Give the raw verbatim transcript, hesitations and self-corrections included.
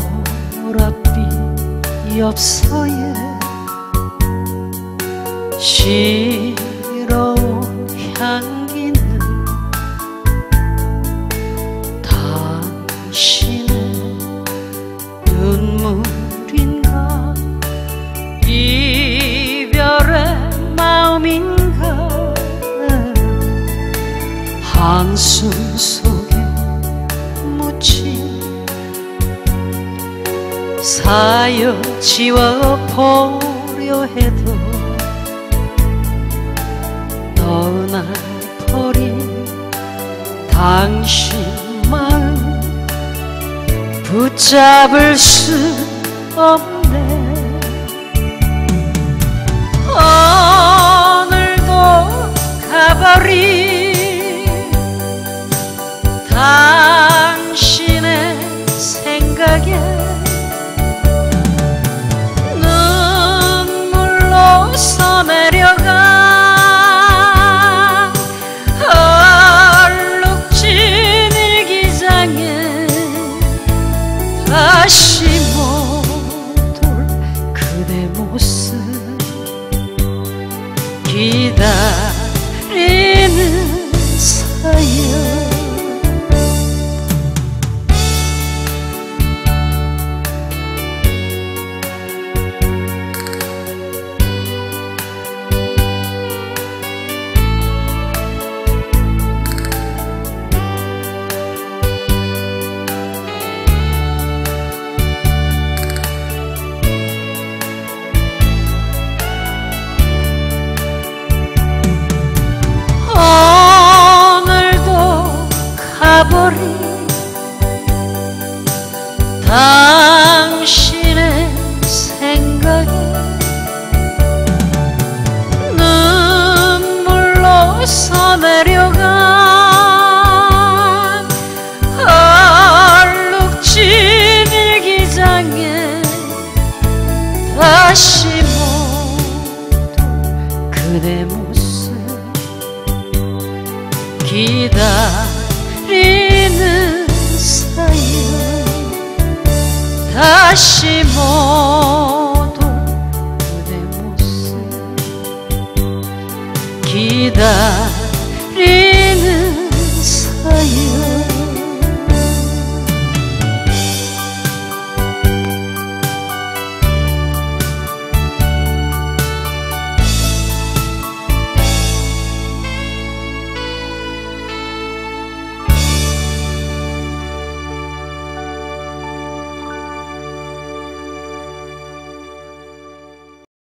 보랏빛 엽서에 시러운 향기는 당신의 눈물인가 이별의 마음인가 한숨 속에 묻힌 사여 지워보려 해도 떠나 버린 당신 마음 붙잡을 수 없네. 오늘도 가버린 당신의 생각에 눈물로 써내려가 얼룩진 일기장에 다시 못 올 그대 모습 기다리는 사연. 가버린 당신의 생각에 눈물로 써내려간 얼룩진 일기장에 다시 못 올 그대 모습 기다리는 사연. 다시 못 올 그대 모습 기다리는